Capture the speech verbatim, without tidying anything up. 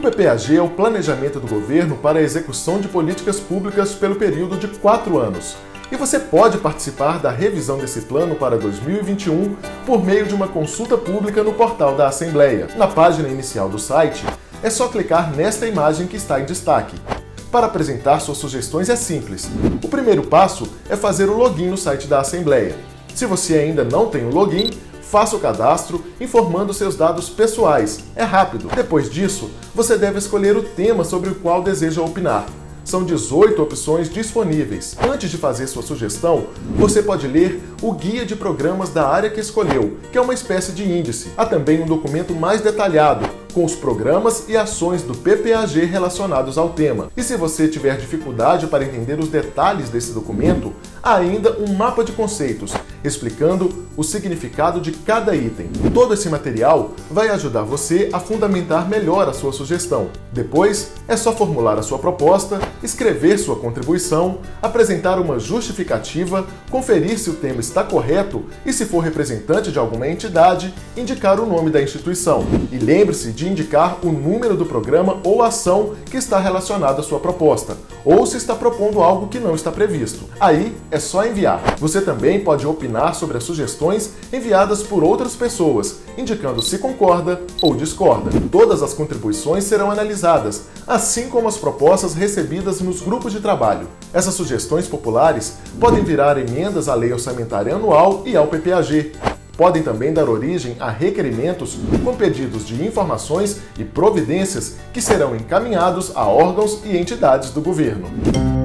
P P A G é o planejamento do governo para a execução de políticas públicas pelo período de quatro anos. E você pode participar da revisão desse plano para dois mil e vinte e um por meio de uma consulta pública no portal da Assembleia. Na página inicial do site, é só clicar nesta imagem que está em destaque. Para apresentar suas sugestões é simples. O primeiro passo é fazer o login no site da Assembleia. Se você ainda não tem o login, faça o cadastro informando seus dados pessoais. É rápido. Depois disso, você deve escolher o tema sobre o qual deseja opinar. São dezoito opções disponíveis. Antes de fazer sua sugestão, você pode ler o Guia de Programas da área que escolheu, que é uma espécie de índice. Há também um documento mais detalhado, com os programas e ações do P P A G relacionados ao tema. E se você tiver dificuldade para entender os detalhes desse documento, há ainda um mapa de conceitos, explicando o significado de cada item. Todo esse material vai ajudar você a fundamentar melhor a sua sugestão. Depois, é só formular a sua proposta, escrever sua contribuição, apresentar uma justificativa, conferir se o tema está correto e, se for representante de alguma entidade, indicar o nome da instituição. E lembre-se de indicar o número do programa ou ação que está relacionado à sua proposta, ou se está propondo algo que não está previsto. Aí é só enviar. Você também pode opinar sobre as sugestões enviadas por outras pessoas, indicando se concorda ou discorda. Todas as contribuições serão analisadas, assim como as propostas recebidas nos grupos de trabalho. Essas sugestões populares podem virar emendas à Lei Orçamentária Anual e ao P P A G. Podem também dar origem a requerimentos com pedidos de informações e providências que serão encaminhados a órgãos e entidades do governo.